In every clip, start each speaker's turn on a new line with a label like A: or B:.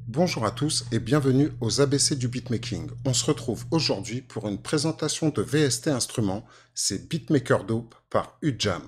A: Bonjour à tous et bienvenue aux ABC du beatmaking. On se retrouve aujourd'hui pour une présentation de VST Instruments, c'est Beatmaker Dope par UJam.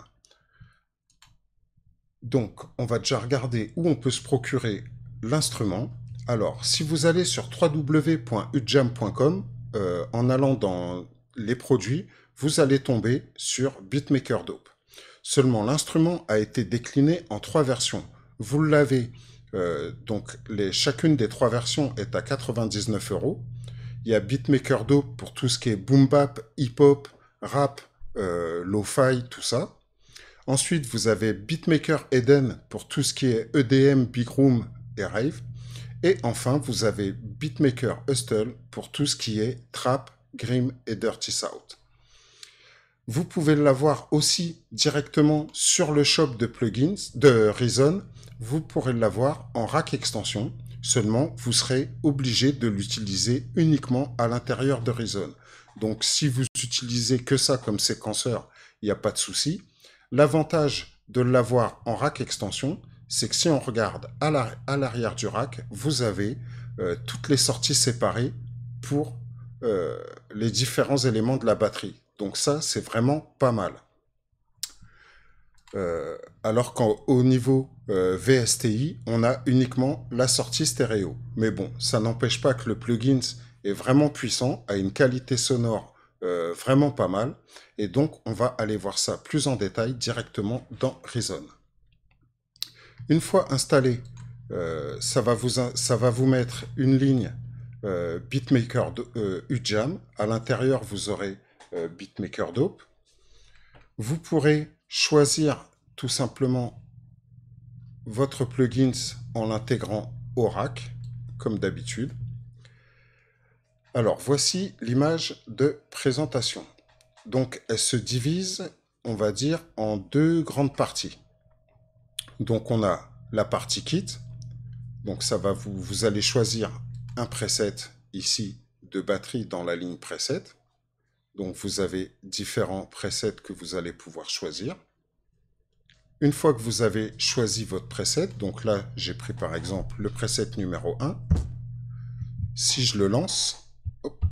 A: Donc, on va déjà regarder où on peut se procurer l'instrument. Alors, si vous allez sur www.ujam.com, en allant dans les produits, vous allez tomber sur Beatmaker Dope. Seulement, l'instrument a été décliné en 3 versions. Vous l'avez, donc chacune des 3 versions est à 99 €. Il y a Beatmaker Dope pour tout ce qui est boom bap, hip-hop, rap, lo-fi, tout ça. Ensuite, vous avez Beatmaker Eden pour tout ce qui est EDM, Big Room et Rave. Et enfin, vous avez Beatmaker Hustle pour tout ce qui est Trap, Grim et Dirty South. Vous pouvez l'avoir aussi directement sur le shop de plugins de Reason. Vous pourrez l'avoir en rack extension. Seulement, vous serez obligé de l'utiliser uniquement à l'intérieur de Reason. Donc, si vous utilisez que ça comme séquenceur, il n'y a pas de souci. L'avantage de l'avoir en rack extension, c'est que si on regarde à l'arrière du rack, vous avez toutes les sorties séparées pour les différents éléments de la batterie. Donc ça, c'est vraiment pas mal. Alors qu'au niveau VSTI, on a uniquement la sortie stéréo. Mais bon, ça n'empêche pas que le plugin est vraiment puissant, a une qualité sonore vraiment pas mal. Et donc, on va aller voir ça plus en détail directement dans Reason. Une fois installé, ça va vous mettre une ligne Beatmaker UJam. À l'intérieur, vous aurez Beatmaker Dope. Vous pourrez choisir tout simplement votre plugin en l'intégrant au rack, comme d'habitude. Alors, voici l'image de présentation. Donc, elle se divise, on va dire, en 2 grandes parties. Donc, on a la partie kit. Donc, ça va vous allez choisir un preset ici de batterie dans la ligne preset. Donc, vous avez différents presets que vous allez pouvoir choisir. Une fois que vous avez choisi votre preset, donc là, j'ai pris par exemple le preset numéro 1. Si je le lance, hop,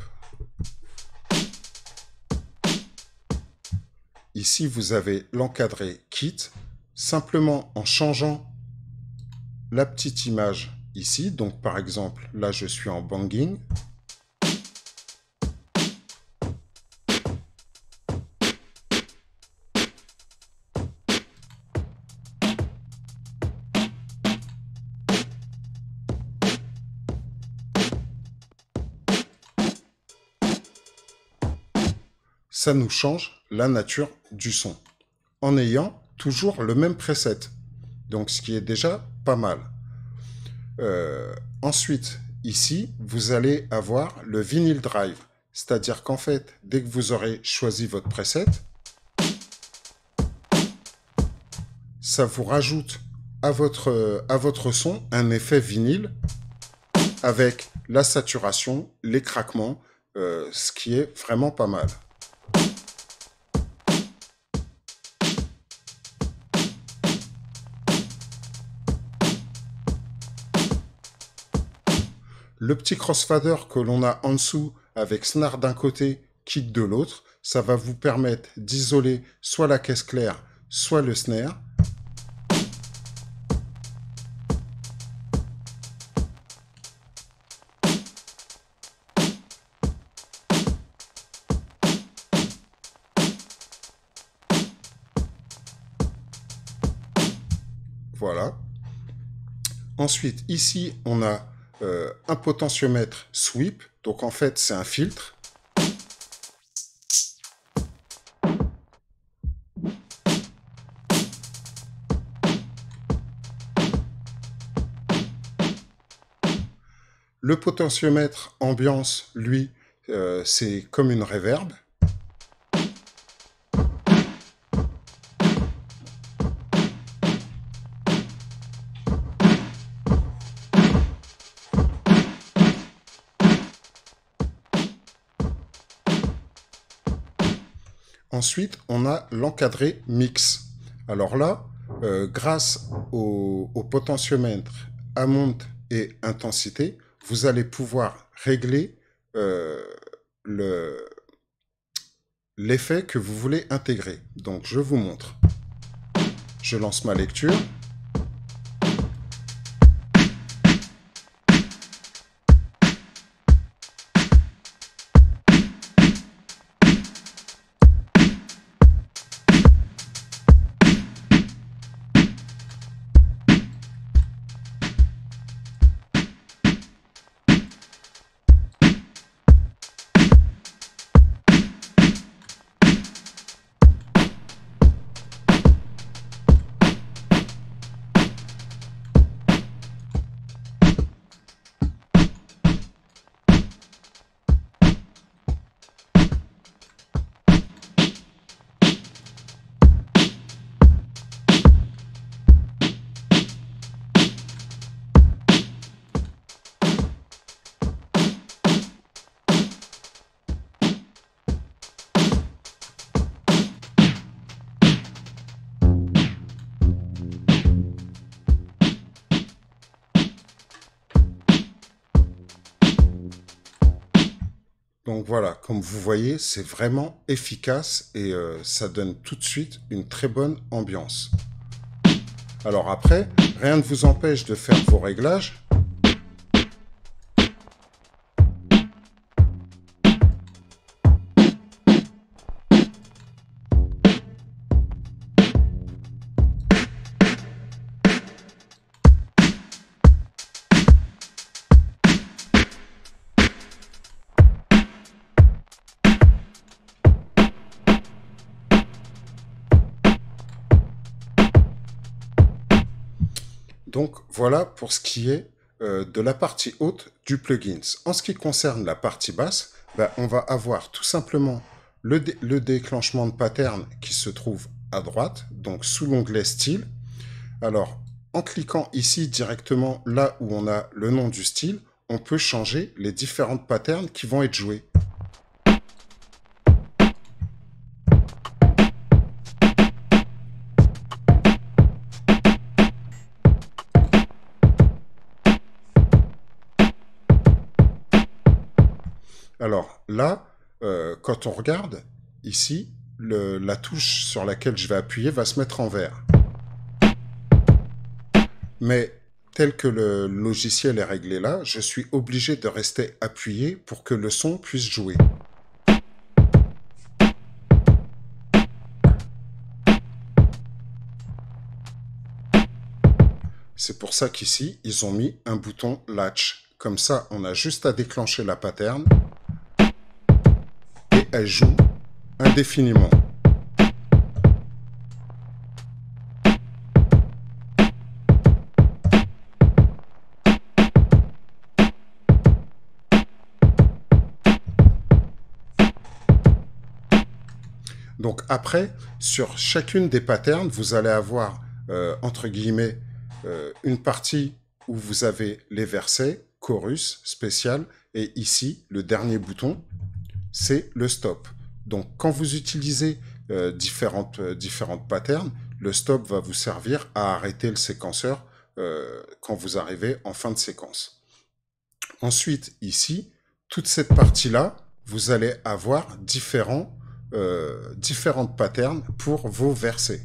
A: ici, vous avez l'encadré kit. Simplement en changeant la petite image ici, donc par exemple, là, je suis en banging. Ça nous change la nature du son, en ayant toujours le même preset. Donc, ce qui est déjà pas mal. Ensuite, ici, vous allez avoir le vinyl drive. C'est-à-dire qu'en fait, dès que vous aurez choisi votre preset, ça vous rajoute à votre son un effet vinyle avec la saturation, les craquements, ce qui est vraiment pas mal. Le petit crossfader que l'on a en dessous avec snare d'un côté, kick de l'autre, ça va vous permettre d'isoler soit la caisse claire, soit le snare. Voilà. Ensuite, ici, on a un potentiomètre sweep. Donc, en fait, c'est un filtre. Le potentiomètre ambiance, lui, c'est comme une reverb. Ensuite, on a l'encadré mix. Alors là, grâce au potentiomètre Hammond et intensité, vous allez pouvoir régler l'effet que vous voulez intégrer. Donc je vous montre. Je lance ma lecture. Donc voilà, comme vous voyez, c'est vraiment efficace et ça donne tout de suite une très bonne ambiance. Alors après, rien ne vous empêche de faire vos réglages. Donc voilà pour ce qui est de la partie haute du plugin. En ce qui concerne la partie basse, on va avoir tout simplement le déclenchement de pattern qui se trouve à droite, donc sous l'onglet style. Alors, en cliquant ici directement là où on a le nom du style, on peut changer les différentes patterns qui vont être joués. Alors là, quand on regarde ici, la touche sur laquelle je vais appuyer va se mettre en vert. Mais tel que le logiciel est réglé là, je suis obligé de rester appuyé pour que le son puisse jouer. C'est pour ça qu'ici, ils ont mis un bouton Latch. Comme ça, on a juste à déclencher la pattern et elle joue indéfiniment. Donc après, sur chacune des patterns, vous allez avoir, entre guillemets, une partie où vous avez les versets, chorus, spécial, et ici, le dernier bouton, c'est le stop. Donc quand vous utilisez différentes patterns, le stop va vous servir à arrêter le séquenceur quand vous arrivez en fin de séquence. Ensuite, ici, toute cette partie-là, vous allez avoir différentes patterns pour vos versets.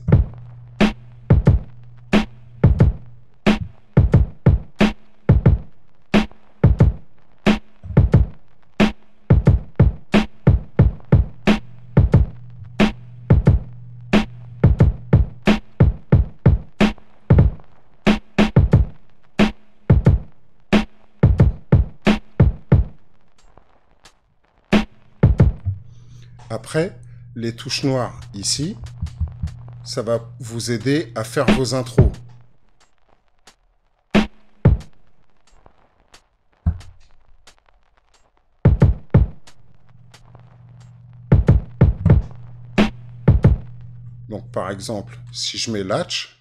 A: Après, les touches noires ici, ça va vous aider à faire vos intros. Donc par exemple, si je mets Latch,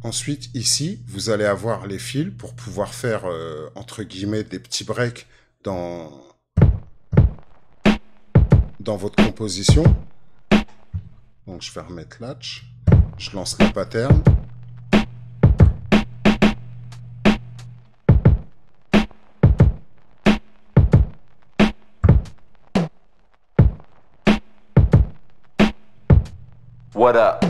A: Ensuite, ici, vous allez avoir les fils pour pouvoir faire, entre guillemets, des petits breaks dans votre composition. Donc, je vais remettre latch. Je lance la pattern.
B: What up?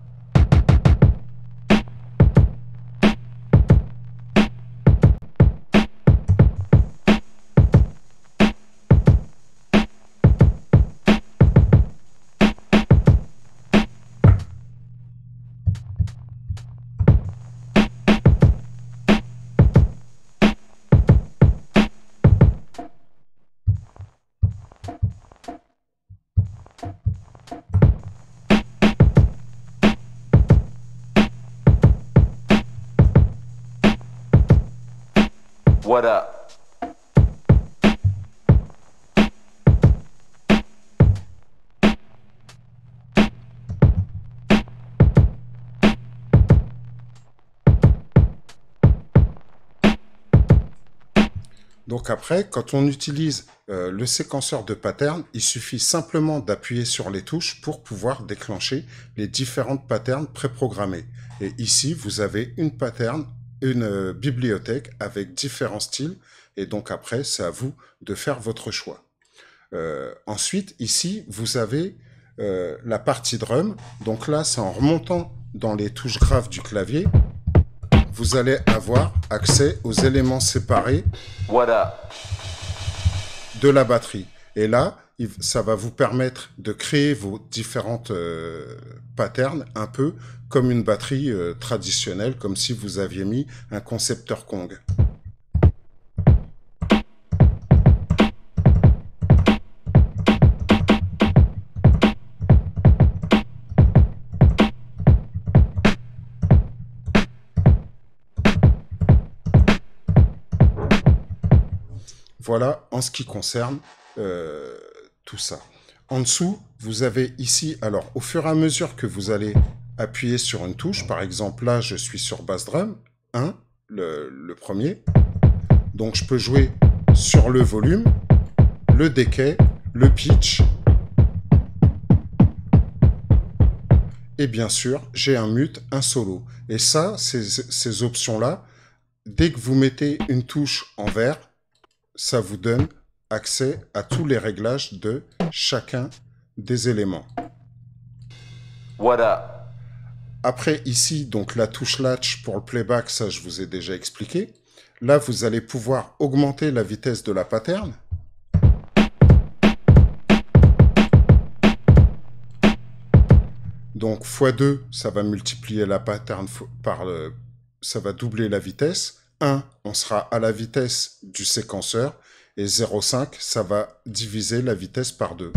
B: What up?
A: Donc après, quand on utilise le séquenceur de pattern, il suffit simplement d'appuyer sur les touches pour pouvoir déclencher les différentes patterns préprogrammées. Et ici, vous avez une pattern, une bibliothèque avec différents styles. Et donc après, c'est à vous de faire votre choix. Ensuite, ici, vous avez la partie drum. Donc là, c'est en remontant dans les touches graves du clavier, vous allez avoir accès aux éléments séparés de la batterie. Et là, ça va vous permettre de créer vos différentes patterns, un peu comme une batterie traditionnelle, comme si vous aviez mis un concepteur Kong. Voilà en ce qui concerne tout ça. En dessous, vous avez ici, alors au fur et à mesure que vous allez appuyer sur une touche, par exemple là je suis sur bass drum, 1, le premier, donc je peux jouer sur le volume, le decay, le pitch, et bien sûr j'ai un mute, un solo. Et ça, ces options-là, dès que vous mettez une touche en vert, ça vous donne accès à tous les réglages de chacun des éléments.
B: What up?
A: Après, ici, donc la touche latch pour le playback, ça je vous ai déjà expliqué. Là, vous allez pouvoir augmenter la vitesse de la pattern. Donc x2, ça va multiplier la pattern par ça va doubler la vitesse. 1, on sera à la vitesse du séquenceur. Et 0,5, ça va diviser la vitesse par 2.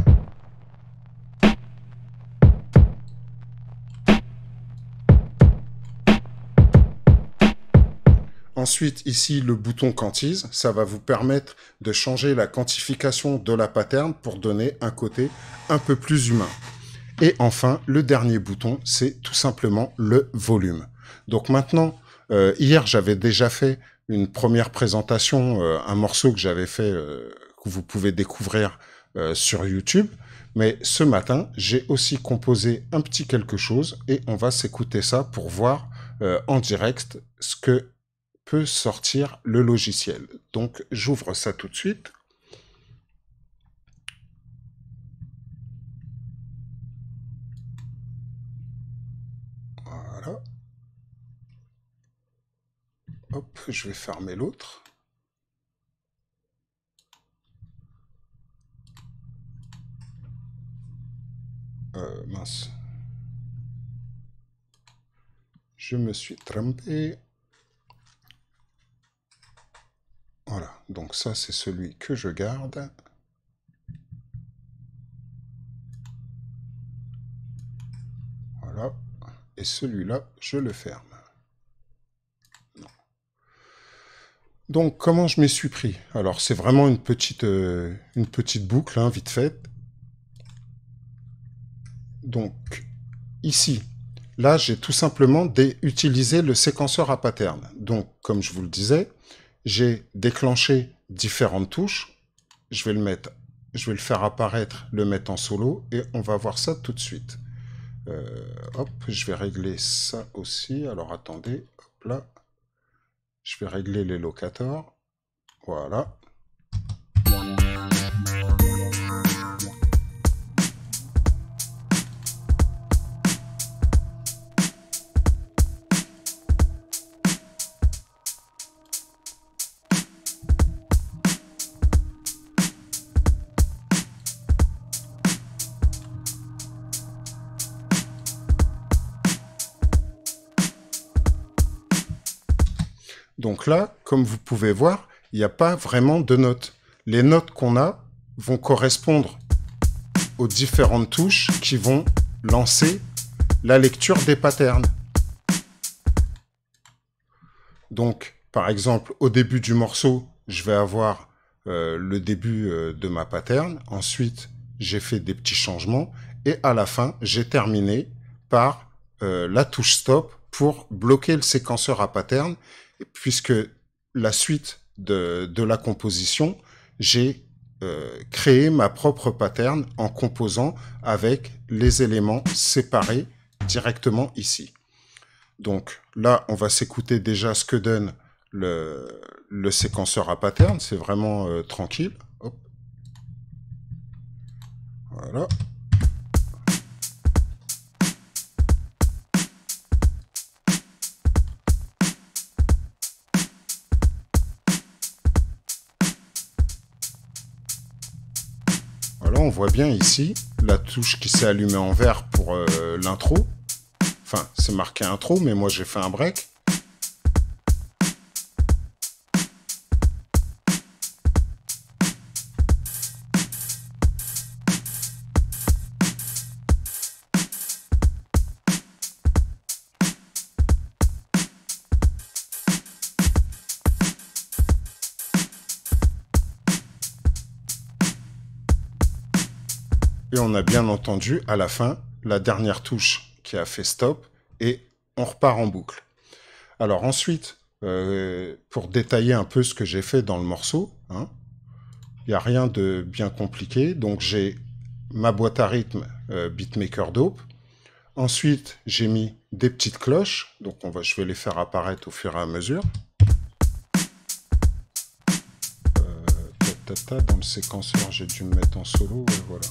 A: Ensuite, ici, le bouton quantise, ça va vous permettre de changer la quantification de la pattern pour donner un côté un peu plus humain. Et enfin, le dernier bouton, c'est tout simplement le volume. Donc maintenant, hier, j'avais déjà fait une première présentation, un morceau que j'avais fait, que vous pouvez découvrir sur YouTube. Mais ce matin, j'ai aussi composé un petit quelque chose et on va s'écouter ça pour voir en direct ce que peut sortir le logiciel. Donc, j'ouvre ça tout de suite. Voilà. Hop, je vais fermer l'autre. Mince. Je me suis trompé. Voilà, donc ça c'est celui que je garde. Voilà, et celui-là, je le ferme. Non. Donc, comment je m'y suis pris? Alors, c'est vraiment une petite boucle, hein, vite faite. Donc, ici, là, j'ai tout simplement utilisé le séquenceur à pattern. Donc, comme je vous le disais, j'ai déclenché différentes touches. Je vais le faire apparaître, le mettre en solo, et on va voir ça tout de suite. Hop, je vais régler ça aussi. Alors, attendez, hop là. Je vais régler les locators. Voilà. Donc là, comme vous pouvez voir, il n'y a pas vraiment de notes. Les notes qu'on a vont correspondre aux différentes touches qui vont lancer la lecture des patterns. Donc, par exemple, au début du morceau, je vais avoir le début de ma pattern. Ensuite, j'ai fait des petits changements. Et à la fin, j'ai terminé par la touche stop pour bloquer le séquenceur à pattern. Puisque la suite de la composition, j'ai créé ma propre pattern en composant avec les éléments séparés directement ici. Donc là, on va s'écouter déjà ce que donne le séquenceur à pattern. C'est vraiment tranquille. Hop. Voilà. Voilà, on voit bien ici la touche qui s'est allumée en vert pour l'intro. Enfin, c'est marqué intro, mais moi j'ai fait un break. Et on a bien entendu à la fin la dernière touche qui a fait stop et on repart en boucle. Alors ensuite, pour détailler un peu ce que j'ai fait dans le morceau, hein, il n'y a rien de bien compliqué. Donc j'ai ma boîte à rythme Beatmaker Dope. Ensuite, j'ai mis des petites cloches. Donc je vais les faire apparaître au fur et à mesure. Dans le séquenceur, j'ai dû me mettre en solo. Voilà.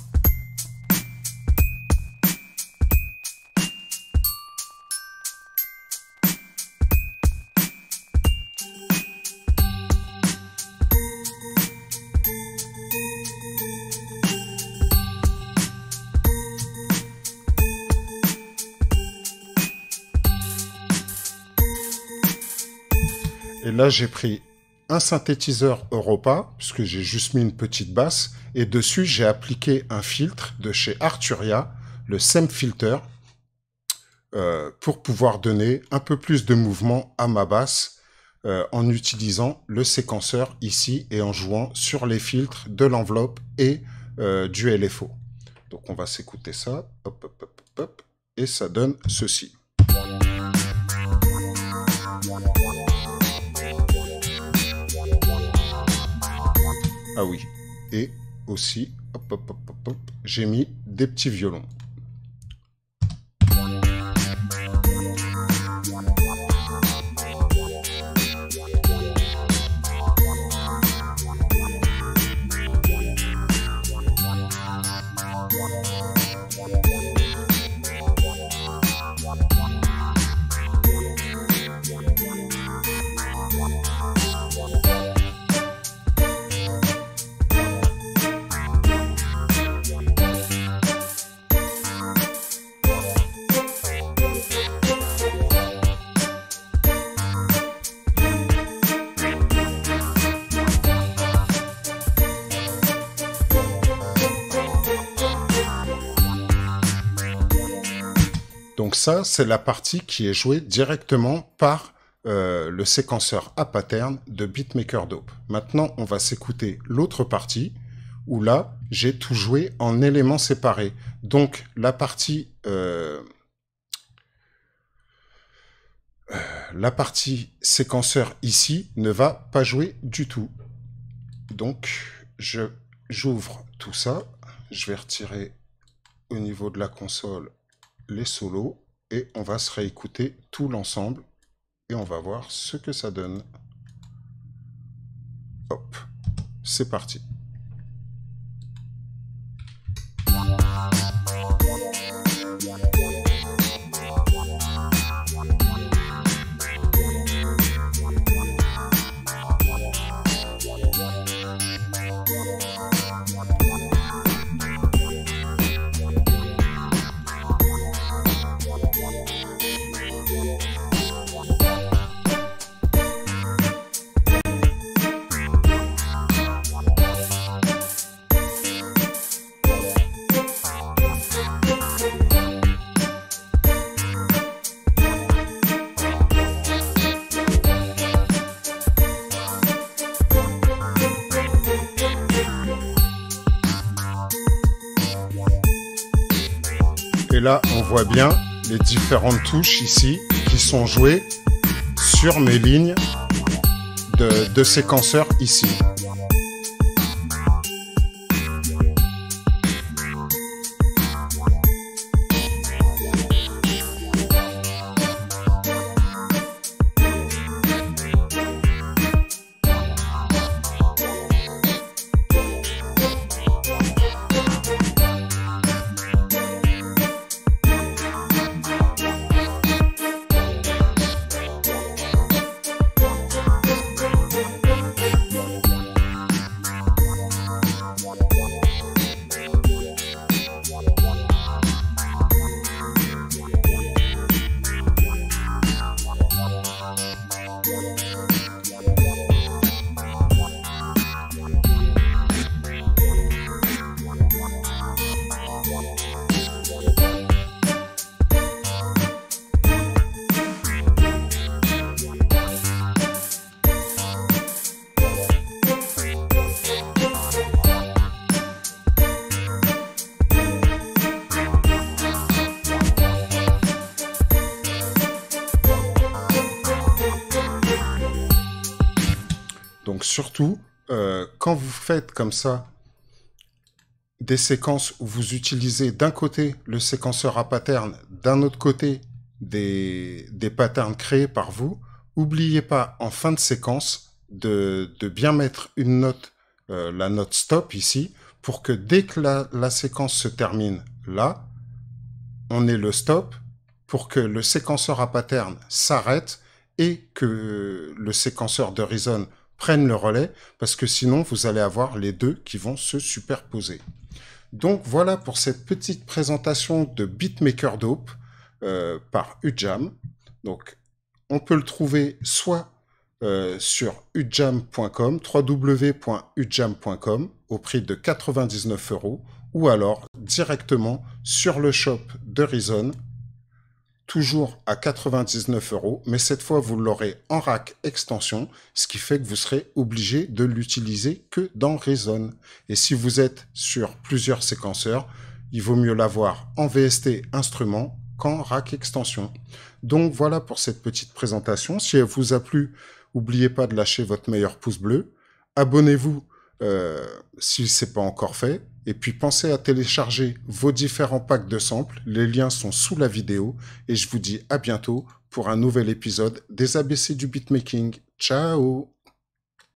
A: Et là, j'ai pris un synthétiseur Europa, puisque j'ai juste mis une petite basse, et dessus, j'ai appliqué un filtre de chez Arturia, le SEM Filter, pour pouvoir donner un peu plus de mouvement à ma basse, en utilisant le séquenceur ici, et en jouant sur les filtres de l'enveloppe et du LFO. Donc on va s'écouter ça, hop, hop, hop, hop, et ça donne ceci. Ah oui, et aussi, hop, hop, hop, hop, hop, j'ai mis des petits violons. Donc ça, c'est la partie qui est jouée directement par le séquenceur à pattern de Beatmaker Dope. Maintenant, on va s'écouter l'autre partie, où là, j'ai tout joué en éléments séparés. Donc, la partie la partie séquenceur ici ne va pas jouer du tout. Donc, j'ouvre tout ça. Je vais retirer au niveau de la console les solos et on va se réécouter tout l'ensemble et on va voir ce que ça donne. Hop, c'est parti. Et là, on voit bien les différentes touches ici qui sont jouées sur mes lignes de séquenceur ici. Donc surtout, quand vous faites comme ça des séquences où vous utilisez d'un côté le séquenceur à pattern, d'un autre côté des patterns créés par vous, n'oubliez pas en fin de séquence de bien mettre une note, la note stop ici, pour que dès que la séquence se termine là, on ait le stop pour que le séquenceur à pattern s'arrête et que le séquenceur de Reason prenne le relais, parce que sinon vous allez avoir les deux qui vont se superposer. Donc voilà pour cette petite présentation de Beatmaker Dope par Udjam. Donc on peut le trouver soit sur udjam.com, www.udjam.com au prix de 99 €, ou alors directement sur le shop de Reason, toujours à 99 €, mais cette fois vous l'aurez en rack extension, ce qui fait que vous serez obligé de l'utiliser que dans Reason. Et si vous êtes sur plusieurs séquenceurs, il vaut mieux l'avoir en VST instrument qu'en rack extension. Donc voilà pour cette petite présentation. Si elle vous a plu, n'oubliez pas de lâcher votre meilleur pouce bleu. Abonnez-vous si ce n'est pas encore fait. Et puis pensez à télécharger vos différents packs de samples. Les liens sont sous la vidéo. Et je vous dis à bientôt pour un nouvel épisode des ABC du beatmaking. Ciao!